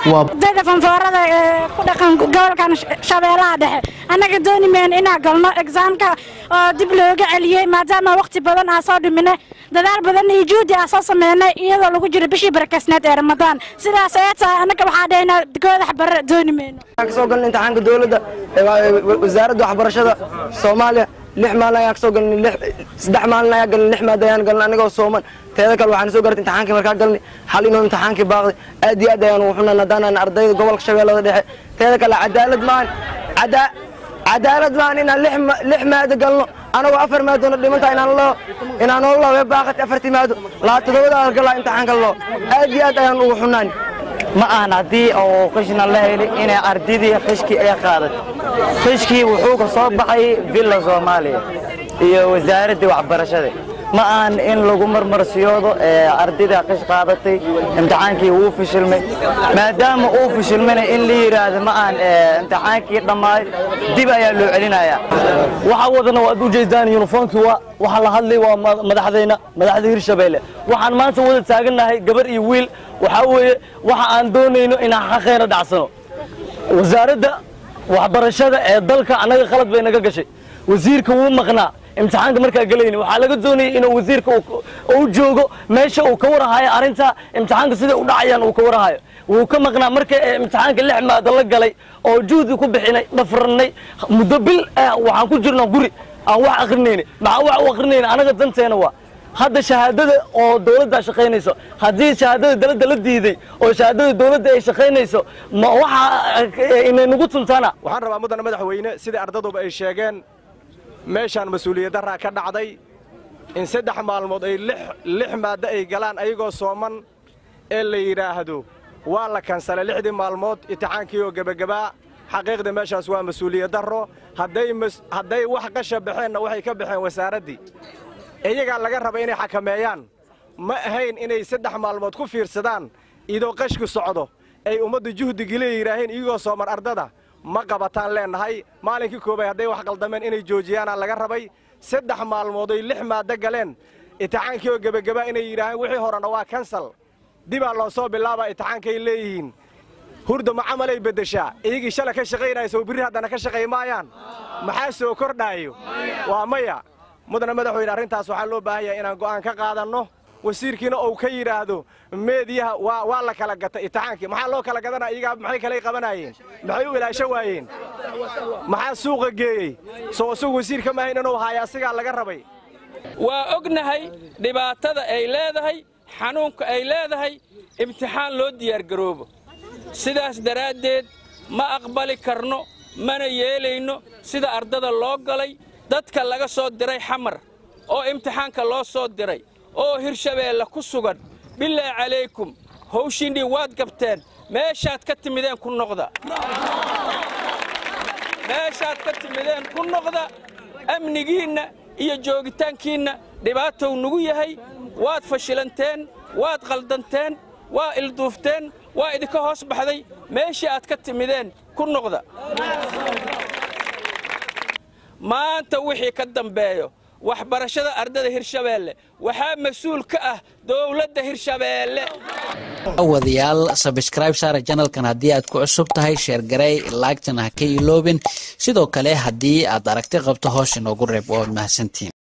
dad fanfoorada ku dhaqan gobolkan shabeelaha dhexe anaga doonimeen inaan galno exaamka oo dib looga celiyay maadaama waqti badan aan soo dhiminay dadaal badan iyo juhdi aan soo sameynay iyadoo lagu jiro bishii barakasneed ee Ramadaan sidaas ay tahay anaga waxaa dhaynaa goodax bar doonimeen ka soo galnay imtixaanka dawladda wasaaradda waxbarashada Soomaaliya 6 maalin ayaa ka soo galnay 3 maalin ayaa galnay 6 maadayaan galnay anagoo sooman teeda kale waxaan soo gartay imtixaankii markaa galnay hal inuu imtixaankii baaqday aad iyo aad ayaan ugu xunaa nadaan ardayda gobolka Shabeellada Dhexe teeda kale cadaalad maan inaan 6 maado galno anagoo 4 maado dhimanta inaan loo way baaqatay 4 maado la todobada galaa imtixaanka loo aad iyo aad ayaan ugu xunaan ma aan hadii oo qishna la helay inay ardaydii qishkii ay qaadatay qishkii wuxuu ka soo baxay villa Soomaaliya iyo wasaaradda waxbarashada ma aan in lagu marmarsiyoodo ardayda qish qaadatay imtixaankii uu fashilmay maadaama uu fashilmay in la yiraahdo ma aan imtixaankii dhamaay dib ayaa loo celinayaa waxa wadana waa u jeedaan uniformkii waxa la hadlay waa madaxda Hirshabeelle waxaan maanta wada taaganahay gabar iyo wiil waxa weeye waxa aan doonayno in xaqeena dhacsano wasaaradda waxbarashada ee dalka anaga qalad bay naga gashay wasiirka wuu maqnaa imtixaanka markaa galayna waxa laga doonayay inuu wasiirka uu joogo meesha uu ka warahayo arinta imtixaanka sida u dhacayaan uu ka warahayo wuu ka maqnaa marka imtixaanka 6 maado la galay oo juhdi ku bixinay dhafranay muddo bil waxaan ku jirnaa guri aan wax akhrinayna wax u akhrinayna anaga danteena waa hadda shahaadada oo dawladda shaqeynayso hadii shahaadada dawladda la diiday oo shahaadada dawladda ay shaqeynayso ma waxa inay nagu tuntaana waxaan rabaa mudana madaxweyne sida ardayduba ay sheegeen meeshaan mas'uuliyad darra ka dhacday in 3 maalmood ay 6 maado ay galaan ayagoo sooman ee la yiraahdo waa la kansalay 6 maalmood imtixaankii oo gabagaba xaqiiqda meeshaas waa mas'uuliyad darro haday wax qasha baxeen waxay ka baxeen wasaaradii iyaga laga raba inay xakameeyaan ma ahayn inay 3 maalmood ku fiirsadaan idoo qashku socdo ay ummadda juhdi galeeyiraahin iyagoo sooman ardada ma qabataan leenahay maalinkii koobay haday wax qaldameen inay joojiyaan laga rabay 3 maalmood ay 6 maado galeen imtixaankii oo gabagaba inay yiraahdeen wixii horena waa cancel dib loo soo bilaabay imtixaankay leeyihiin hurdo ma amalay bedeshaa iyagii shala ka shaqeynayso biri hadana ka shaqeymayaan maxaa soo kordhayo waa maya mudana madaxweyne arintaas waxa loo baahan yahay inaan go'aan ka qaadano wasiirkiina uu ka yiraahdo meediyaha waa la kala gatay imtixaankii maxaa loo kala gadanaa iyaga maxay kala qabanayeen maxay u ilaasho waayeen maxaa suuqa geeyay soo wasiirka ma haynan oo haya asiga laga rabay waa ognahay dhibaatada ay leedahay xanuunka ay leedahay imtixaan loo diyaar garoobo sidaas daraadeed ma aqbali karno mana yeelayno sida ardada loo galay dadka laga soo diray xamar oo imtixaanka loo soo diray oo Hirshabeelle ku sugan billahi calaykum hawshindii waad gabteen meeshaad ka timideen ku noqda meeshaad ka timideen ku noqda amnigiina iyo joogitaankiina dhibaato nagu yahay waad fashilanteen waad qaldanteen waa ilduufteen waa idinka hoos baxday meeshii aad ka timideen ku noqda maanta wixii ka dambeeyo waxbarashada ardada Hirshabeelle waxaa mas'uul ka ah dawladda Hirshabeelle awadayaal subscribe saara channelkan haddii aad ku cusub tahay share garay like-tan ha ka iloobin sidoo kale haddii aad aragti qabto hoos inoogu reeb oo mahadsantiin